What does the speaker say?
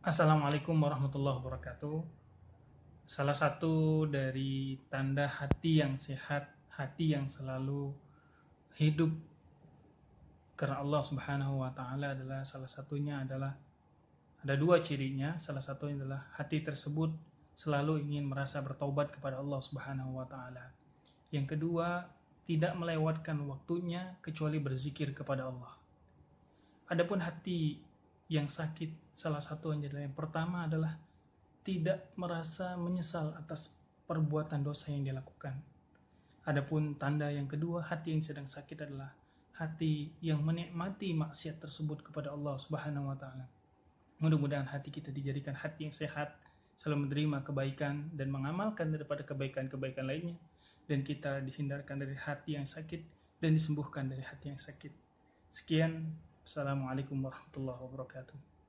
Assalamualaikum warahmatullahi wabarakatuh. Salah satu dari tanda hati yang sehat, hati yang selalu hidup karena Allah Subhanahu wa taala adalah salah satunya adalah ada dua cirinya. Salah satunya adalah hati tersebut selalu ingin merasa bertaubat kepada Allah Subhanahu wa taala. Yang kedua, tidak melewatkan waktunya kecuali berzikir kepada Allah. Adapun hati yang sakit, salah satunya adalah yang pertama adalah tidak merasa menyesal atas perbuatan dosa yang dilakukan. Adapun tanda yang kedua, hati yang sedang sakit adalah hati yang menikmati maksiat tersebut kepada Allah Subhanahu wa taala. Mudah-mudahan hati kita dijadikan hati yang sehat, selalu menerima kebaikan dan mengamalkan daripada kebaikan-kebaikan lainnya, dan kita dihindarkan dari hati yang sakit dan disembuhkan dari hati yang sakit. Sekian, Assalamualaikum warahmatullahi wabarakatuh.